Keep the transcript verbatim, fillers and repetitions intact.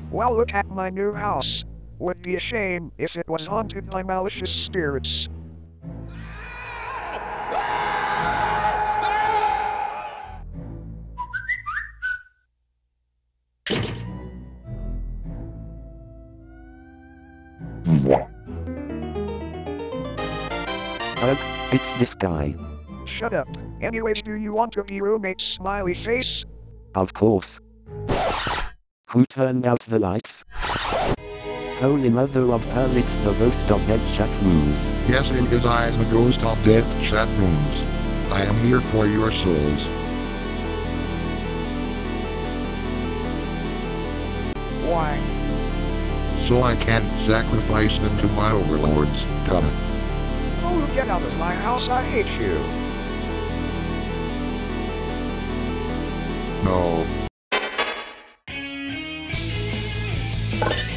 Well, look at my new house. Would be a shame if it was haunted by malicious spirits. Ugh, it's this guy. Shut up. Anyways, do you want to be roommates, smiley face? Of course. Who turned out the lights? Holy mother of pearl, it's the ghost of dead chat rooms. Yes, it is I, the ghost of dead chat rooms. I am here for your souls. Why? So I can sacrifice them to my overlords. Come. Oh, get out of my house, I hate you. No.